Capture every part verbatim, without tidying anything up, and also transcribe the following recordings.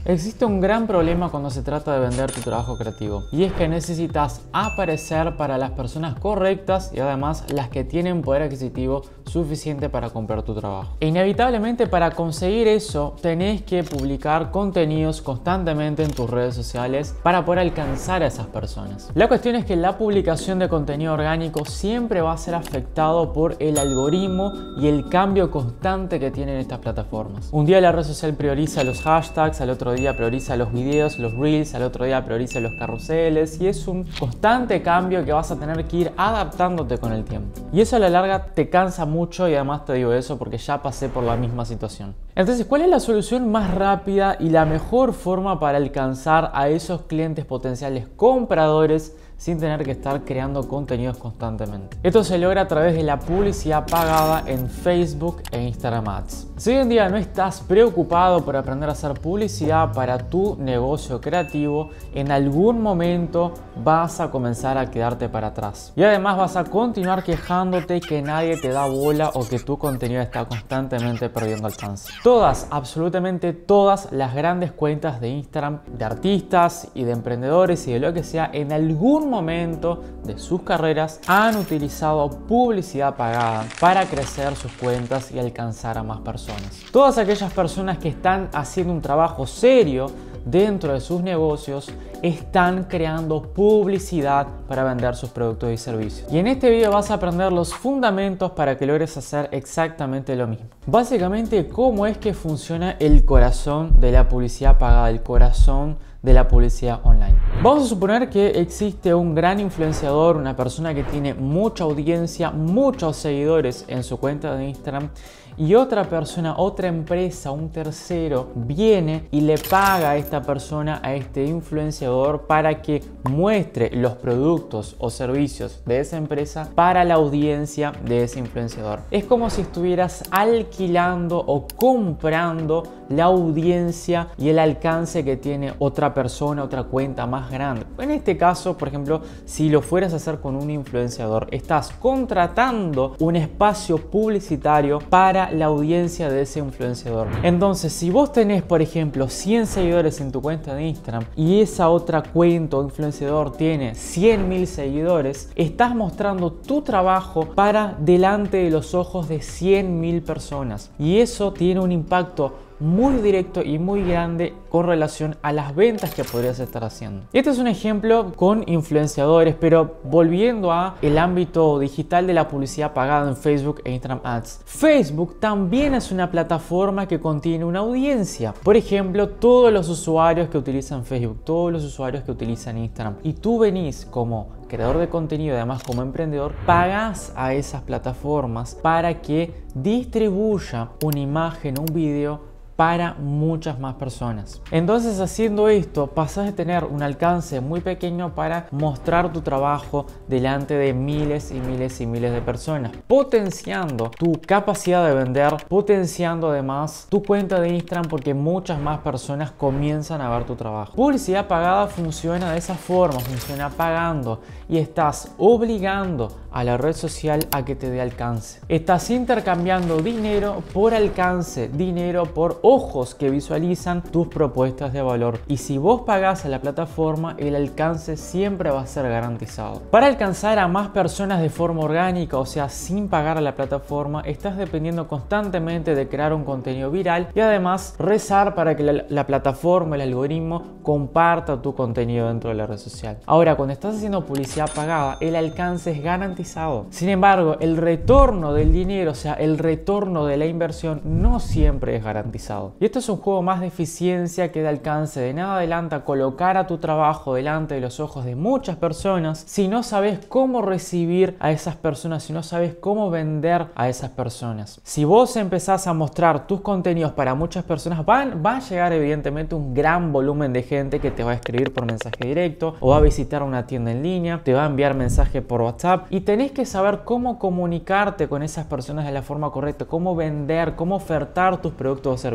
Existe un gran problema cuando se trata de vender tu trabajo creativo, y es que necesitas aparecer para las personas correctas y además las que tienen poder adquisitivo suficiente para comprar tu trabajo. E inevitablemente, para conseguir eso tenés que publicar contenidos constantemente en tus redes sociales para poder alcanzar a esas personas. La cuestión es que la publicación de contenido orgánico siempre va a ser afectado por el algoritmo y el cambio constante que tienen estas plataformas. Un día la red social prioriza los hashtags, al otro día prioriza los videos, los reels, al otro día prioriza los carruseles, y es un constante cambio que vas a tener que ir adaptándote con el tiempo. Y eso a la larga te cansa mucho, y además te digo eso porque ya pasé por la misma situación. Entonces, ¿cuál es la solución más rápida y la mejor forma para alcanzar a esos clientes potenciales compradores sin tener que estar creando contenidos constantemente? Esto se logra a través de la publicidad pagada en Facebook e Instagram Ads. Si hoy en día no estás preocupado por aprender a hacer publicidad para tu negocio creativo, en algún momento vas a comenzar a quedarte para atrás. Y además vas a continuar quejándote que nadie te da bola o que tu contenido está constantemente perdiendo alcance. Todas, absolutamente todas las grandes cuentas de Instagram, de artistas y de emprendedores y de lo que sea, en algún momento de sus carreras han utilizado publicidad pagada para crecer sus cuentas y alcanzar a más personas. Todas aquellas personas que están haciendo un trabajo serio dentro de sus negocios están creando publicidad para vender sus productos y servicios. Y en este video vas a aprender los fundamentos para que logres hacer exactamente lo mismo. Básicamente, cómo es que funciona el corazón de la publicidad pagada, el corazón de la publicidad online. Vamos a suponer que existe un gran influenciador, una persona que tiene mucha audiencia, muchos seguidores en su cuenta de Instagram, y otra persona, otra empresa, un tercero viene y le paga a esta persona, a este influenciador, para que muestre los productos o servicios de esa empresa para la audiencia de ese influenciador. Es como si estuvieras alquilando o comprando la audiencia y el alcance que tiene otra persona, otra cuenta más grande. En este caso, por ejemplo, si lo fueras a hacer con un influenciador, estás contratando un espacio publicitario para la audiencia de ese influenciador. Entonces, si vos tenés, por ejemplo, cien seguidores en tu cuenta de Instagram y esa otra cuenta o influenciador tiene cien mil seguidores, estás mostrando tu trabajo para delante de los ojos de cien mil personas, y eso tiene un impacto muy directo y muy grande con relación a las ventas que podrías estar haciendo. Este es un ejemplo con influenciadores, pero volviendo a el ámbito digital de la publicidad pagada en Facebook e Instagram Ads. Facebook también es una plataforma que contiene una audiencia. Por ejemplo, todos los usuarios que utilizan Facebook, todos los usuarios que utilizan Instagram, y tú venís como creador de contenido, además como emprendedor, pagas a esas plataformas para que distribuya una imagen, un video para muchas más personas. Entonces, haciendo esto, pasas de tener un alcance muy pequeño para mostrar tu trabajo delante de miles y miles y miles de personas, potenciando tu capacidad de vender, potenciando además tu cuenta de Instagram, porque muchas más personas comienzan a ver tu trabajo. Publicidad pagada funciona de esa forma, funciona pagando, y estás obligando a la red social a que te dé alcance. Estás intercambiando dinero por alcance, dinero por ojos que visualizan tus propuestas de valor. Y si vos pagás a la plataforma, el alcance siempre va a ser garantizado. Para alcanzar a más personas de forma orgánica, o sea, sin pagar a la plataforma, estás dependiendo constantemente de crear un contenido viral y además rezar para que la, la plataforma, el algoritmo, comparta tu contenido dentro de la red social. Ahora, cuando estás haciendo publicidad pagada, el alcance es garantizado. Sin embargo, el retorno del dinero, o sea, el retorno de la inversión, no siempre es garantizado. Y esto es un juego más de eficiencia que de alcance. De nada adelanta colocar a tu trabajo delante de los ojos de muchas personas si no sabes cómo recibir a esas personas, si no sabes cómo vender a esas personas. Si vos empezás a mostrar tus contenidos para muchas personas, van, va a llegar evidentemente un gran volumen de gente que te va a escribir por mensaje directo o va a visitar una tienda en línea, te va a enviar mensaje por WhatsApp, y tenés que saber cómo comunicarte con esas personas de la forma correcta, cómo vender, cómo ofertar tus productos o servicios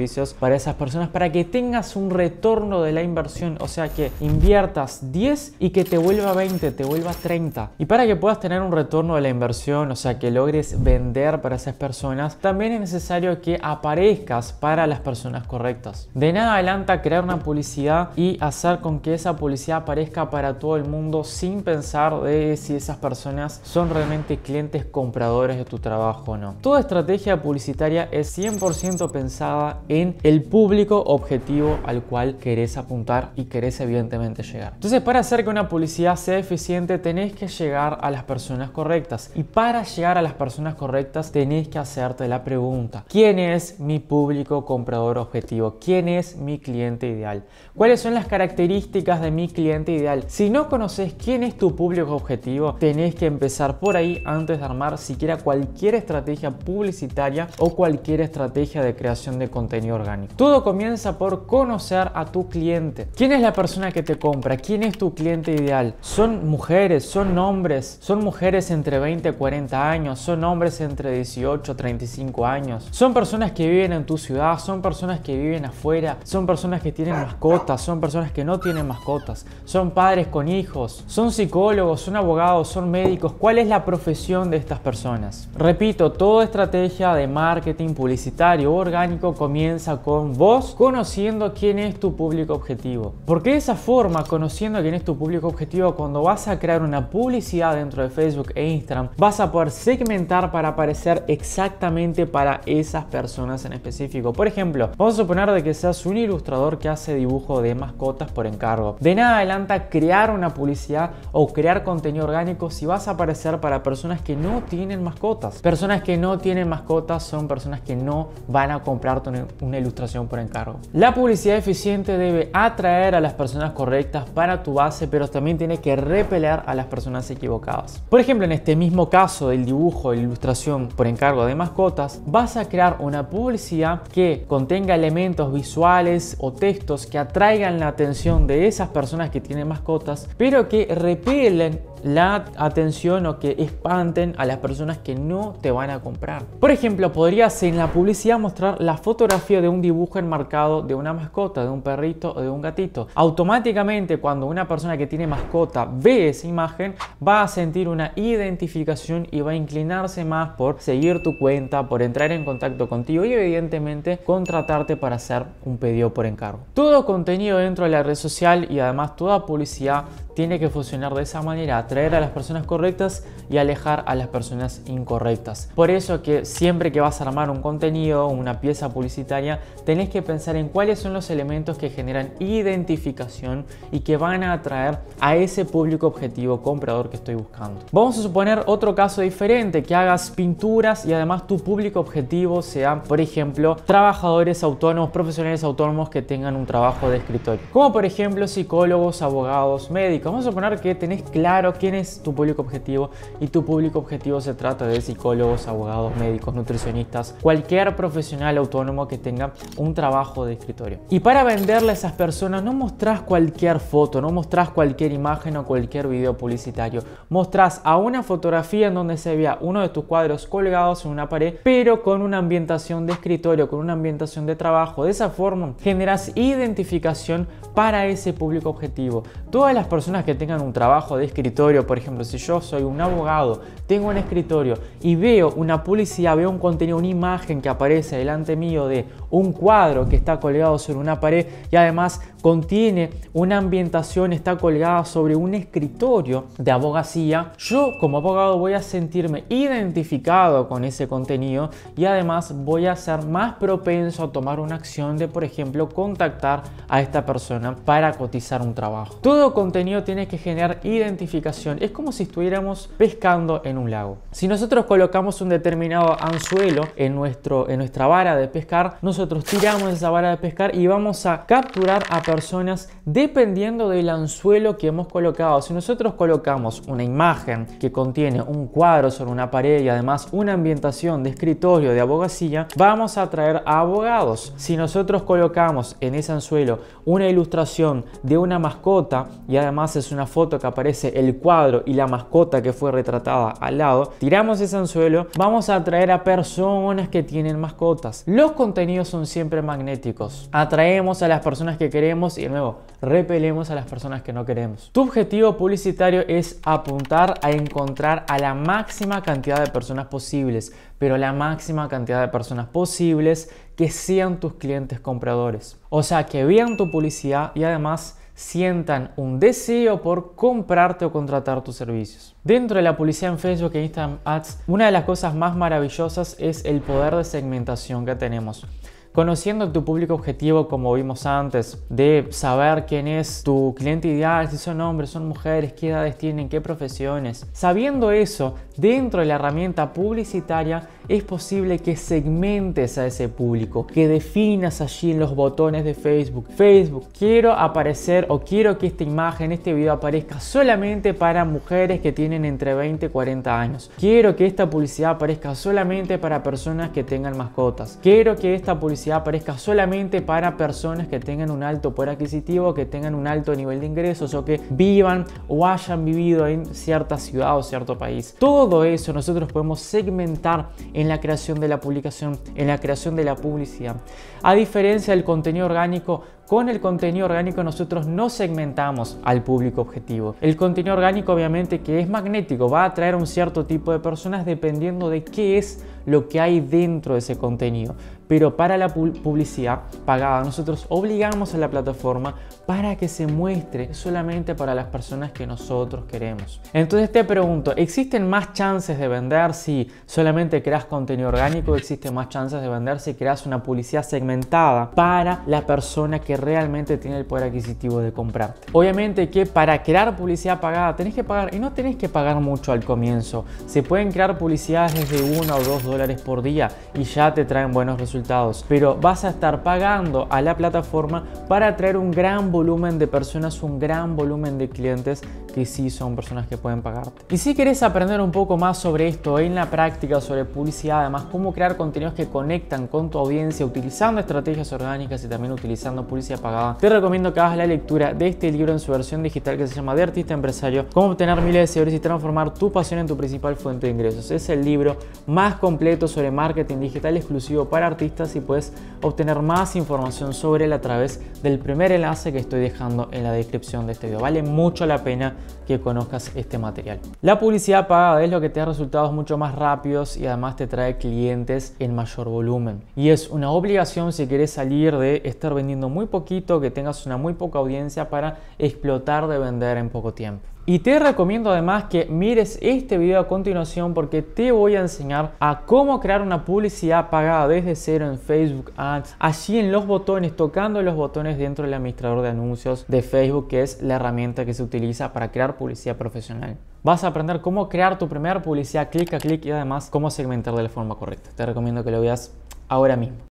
servicios para esas personas para que tengas un retorno de la inversión, o sea que inviertas diez y que te vuelva veinte, te vuelva treinta. Y para que puedas tener un retorno de la inversión, o sea que logres vender para esas personas, también es necesario que aparezcas para las personas correctas. De nada adelanta crear una publicidad y hacer con que esa publicidad aparezca para todo el mundo sin pensar de si esas personas son realmente clientes compradores de tu trabajo o no. Toda estrategia publicitaria es cien por ciento pensada en el público objetivo al cual querés apuntar y querés evidentemente llegar. Entonces, para hacer que una publicidad sea eficiente tenés que llegar a las personas correctas, y para llegar a las personas correctas tenés que hacerte la pregunta: ¿quién es mi público comprador objetivo? ¿Quién es mi cliente ideal? ¿Cuáles son las características de mi cliente ideal? Si no conoces quién es tu público objetivo, tenés que empezar por ahí antes de armar siquiera cualquier estrategia publicitaria o cualquier estrategia de creación de contenido orgánico. Todo comienza por conocer a tu cliente. ¿Quién es la persona que te compra? ¿Quién es tu cliente ideal? ¿Son mujeres? ¿Son hombres? ¿Son mujeres entre veinte y cuarenta años? ¿Son hombres entre dieciocho y treinta y cinco años? ¿Son personas que viven en tu ciudad? ¿Son personas que viven afuera? ¿Son personas que tienen mascotas? ¿Son personas que no tienen mascotas? ¿Son padres con hijos? ¿Son psicólogos? ¿Son abogados? ¿Son médicos? ¿Cuál es la profesión de estas personas? Repito, toda estrategia de marketing publicitario o orgánico comienza con vos conociendo quién es tu público objetivo. Porque de esa forma, conociendo quién es tu público objetivo, cuando vas a crear una publicidad dentro de Facebook e Instagram, vas a poder segmentar para aparecer exactamente para esas personas en específico. Por ejemplo, vamos a suponer de que seas un ilustrador que hace dibujo de mascotas por encargo. De nada adelanta crear una publicidad o crear contenido orgánico si vas a aparecer para personas que no tienen mascotas. Personas que no tienen mascotas son personas que no van a comprarte una, una ilustración por encargo. La publicidad eficiente debe atraer a las personas correctas para tu base, pero también tiene que repeler a las personas equivocadas. Por ejemplo, en este mismo caso del dibujo, la ilustración por encargo de mascotas, vas a crear una publicidad que contenga elementos visuales o textos que atraigan la atención de esas personas que tienen mascotas, pero que repelen la atención o que espanten a las personas que no te van a comprar. Por ejemplo, podrías en la publicidad mostrar la fotografía de un dibujo enmarcado de una mascota, de un perrito o de un gatito. Automáticamente, cuando una persona que tiene mascota ve esa imagen, va a sentir una identificación y va a inclinarse más por seguir tu cuenta, por entrar en contacto contigo y evidentemente contratarte para hacer un pedido por encargo. Todo contenido dentro de la red social y además toda publicidad tiene que funcionar de esa manera: atraer a las personas correctas y alejar a las personas incorrectas. Por eso que siempre que vas a armar un contenido o una pieza publicitaria, tenés que pensar en cuáles son los elementos que generan identificación y que van a atraer a ese público objetivo comprador que estoy buscando. Vamos a suponer otro caso diferente: que hagas pinturas y además tu público objetivo sea, por ejemplo, trabajadores autónomos, profesionales autónomos que tengan un trabajo de escritorio, como por ejemplo psicólogos, abogados, médicos. Vamos a suponer que tenés claro quién es tu público objetivo y tu público objetivo se trata de psicólogos, abogados, médicos, nutricionistas, cualquier profesional autónomo que tenga un trabajo de escritorio. Y para venderle a esas personas no mostrás cualquier foto, no mostrás cualquier imagen o cualquier video publicitario. Mostrás a una fotografía en donde se vea uno de tus cuadros colgados en una pared, pero con una ambientación de escritorio, con una ambientación de trabajo. De esa forma generas identificación para ese público objetivo. Todas las personas que tengan un trabajo de escritorio, por ejemplo, si yo soy un abogado, tengo un escritorio y veo una publicidad, veo un contenido, una imagen que aparece delante mío de un cuadro que está colgado sobre una pared y además contiene una ambientación, está colgada sobre un escritorio de abogacía, yo como abogado voy a sentirme identificado con ese contenido y además voy a ser más propenso a tomar una acción de, por ejemplo, contactar a esta persona para cotizar un trabajo. Todo contenido tiene que generar identificación. Es como si estuviéramos pescando en un lago. Si nosotros colocamos un determinado anzuelo en, nuestro, en nuestra vara de pescar, nosotros tiramos esa vara de pescar y vamos a capturar a personas dependiendo del anzuelo que hemos colocado. Si nosotros colocamos una imagen que contiene un cuadro sobre una pared y además una ambientación de escritorio de abogacía, vamos a atraer a abogados. Si nosotros colocamos en ese anzuelo una ilustración de una mascota y además además es una foto que aparece el cuadro y la mascota que fue retratada al lado, tiramos ese anzuelo, vamos a atraer a personas que tienen mascotas. Los contenidos son siempre magnéticos. Atraemos a las personas que queremos y de nuevo repelemos a las personas que no queremos. Tu objetivo publicitario es apuntar a encontrar a la máxima cantidad de personas posibles, pero la máxima cantidad de personas posibles que sean tus clientes compradores. O sea, que vean tu publicidad y además sientan un deseo por comprarte o contratar tus servicios. Dentro de la publicidad en Facebook e Instagram Ads, una de las cosas más maravillosas es el poder de segmentación que tenemos. Conociendo tu público objetivo, como vimos antes, de saber quién es tu cliente ideal, si son hombres, son mujeres, qué edades tienen, qué profesiones. Sabiendo eso, dentro de la herramienta publicitaria es posible que segmentes a ese público, que definas allí en los botones de Facebook. Facebook, quiero aparecer o quiero que esta imagen, este video aparezca solamente para mujeres que tienen entre veinte y cuarenta años. Quiero que esta publicidad aparezca solamente para personas que tengan mascotas. Quiero que esta publicidad aparezca solamente para personas que tengan un alto poder adquisitivo, que tengan un alto nivel de ingresos o que vivan o hayan vivido en cierta ciudad o cierto país. Todo eso nosotros podemos segmentar en la creación de la publicación, en la creación de la publicidad. A diferencia del contenido orgánico, con el contenido orgánico nosotros no segmentamos al público objetivo. El contenido orgánico obviamente que es magnético, va a atraer a un cierto tipo de personas dependiendo de qué es lo que hay dentro de ese contenido. Pero para la publicidad pagada nosotros obligamos a la plataforma para que se muestre solamente para las personas que nosotros queremos. Entonces te pregunto, ¿existen más chances de vender si solamente creas contenido orgánico? ¿Existen más chances de vender si creas una publicidad segmentada para la persona que realmente tiene el poder adquisitivo de comprarte? Obviamente que para crear publicidad pagada tenés que pagar, y no tenés que pagar mucho al comienzo. Se pueden crear publicidades desde uno o dos dólares por día y ya te traen buenos resultados, pero vas a estar pagando a la plataforma para atraer un gran volumen de personas, un gran volumen de clientes que sí son personas que pueden pagarte. Y si querés aprender un poco más sobre esto en la práctica, sobre publicidad, además cómo crear contenidos que conectan con tu audiencia utilizando estrategias orgánicas y también utilizando publicidad pagada, te recomiendo que hagas la lectura de este libro en su versión digital que se llama De Artista a Empresario, cómo obtener miles de seguidores y transformar tu pasión en tu principal fuente de ingresos. Es el libro más completo sobre marketing digital exclusivo para artistas y puedes obtener más información sobre él a través del primer enlace que estoy dejando en la descripción de este video. Vale mucho la pena que conozcas este material. La publicidad pagada es lo que te da resultados mucho más rápidos y además te trae clientes en mayor volumen. Y es una obligación si quieres salir de estar vendiendo muy poquito, que tengas una muy poca audiencia para explotar de vender en poco tiempo. Y te recomiendo además que mires este video a continuación porque te voy a enseñar a cómo crear una publicidad pagada desde cero en Facebook Ads, allí en los botones, tocando los botones dentro del administrador de anuncios de Facebook, que es la herramienta que se utiliza para crear publicidad profesional. Vas a aprender cómo crear tu primera publicidad clic a clic y además cómo segmentar de la forma correcta. Te recomiendo que lo veas ahora mismo.